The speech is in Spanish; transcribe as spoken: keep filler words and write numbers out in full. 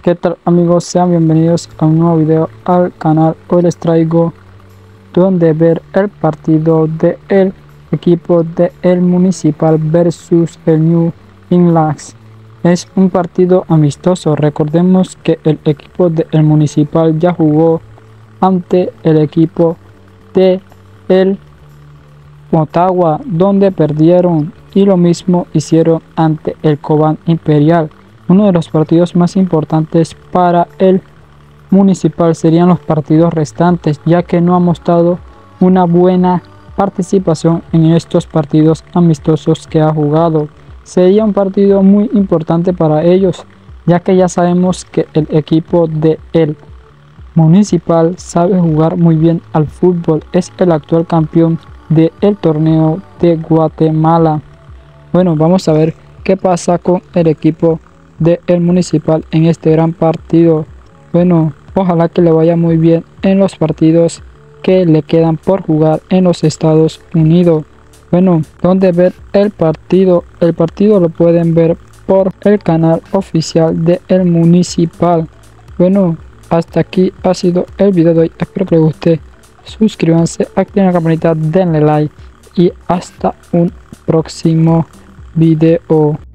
¿Qué tal amigos? Sean bienvenidos a un nuevo video al canal. Hoy les traigo donde ver el partido del equipo de el Municipal versus el New England. Es un partido amistoso. Recordemos que el equipo de el Municipal ya jugó ante el equipo de el Motagua, donde perdieron, y lo mismo hicieron ante el Cobán Imperial. Uno de los partidos más importantes para el Municipal serían los partidos restantes, ya que no ha mostrado una buena participación en estos partidos amistosos que ha jugado. Sería un partido muy importante para ellos, ya que ya sabemos que el equipo de el Municipal sabe jugar muy bien al fútbol. Es el actual campeón del torneo de Guatemala. Bueno, vamos a ver qué pasa con el equipo de el Municipal en este gran partido. Bueno, ojalá que le vaya muy bien en los partidos que le quedan por jugar en los Estados Unidos. Bueno, donde ver el partido, el partido lo pueden ver por el canal oficial de el Municipal. Bueno, hasta aquí ha sido el video de hoy. Espero que les guste. Suscríbanse, activen la campanita, denle like y hasta un próximo video.